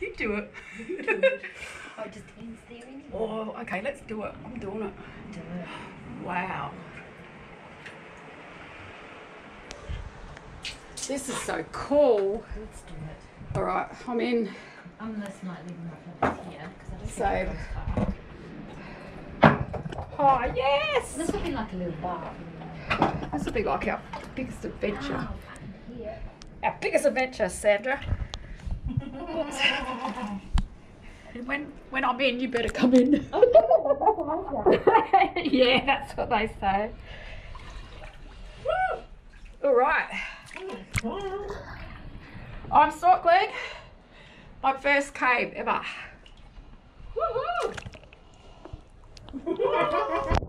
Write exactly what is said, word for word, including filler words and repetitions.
You do it. Oh, just hands there anyway. Oh, okay, let's do it. I'm doing it. Do it. Wow. This is so cool. Let's do it. All right, I'm in. I'm most likely not here because I don't think it goes far. Oh, yes! This will be like a little bar. This will be like our biggest adventure. Oh, here. Our biggest adventure, Sandra. when when I'm in, you better come in. Yeah, that's what they say. All right. I'm snorkeling. My first cave ever. Woohoo!